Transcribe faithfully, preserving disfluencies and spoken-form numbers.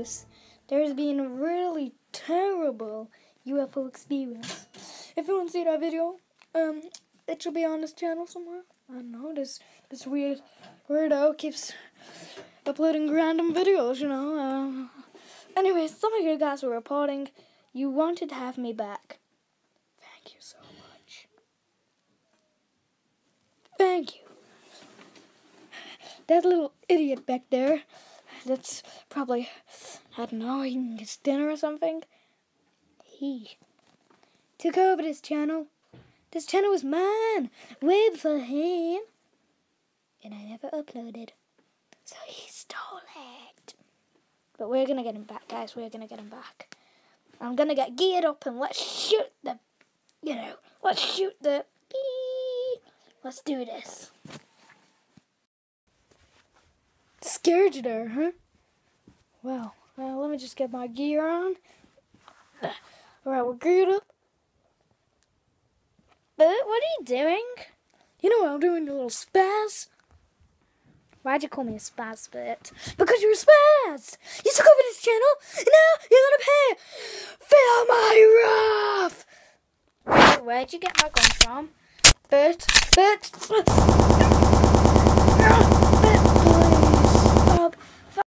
news. There's been a really terrible U F O experience. If you want to see that video, um, it should be on this channel somewhere. I don't know, this, this weird weirdo keeps uploading random videos, you know. Uh, anyway, some of you guys were reporting you wanted to have me back. Thank you so much. Thank you. That little idiot back there, that's probably, I don't know, eating his dinner or something. He took over this channel. This channel was mine, way before him. And I never uploaded. So he stole it. But we're gonna get him back, guys. We're gonna get him back. I'm gonna get geared up and let's shoot the, you know, let's shoot the, let's do this. Scared you there, huh? Well, uh, let me just get my gear on. Alright, we're geared up. But what are you doing? You know what I'm doing, you little spaz? Why'd you call me a spaz, Bert? Because you're a spaz! You took over this channel, and now you're gonna pay! Feel my wrath! Where'd you get my gun from? Bert? Bert?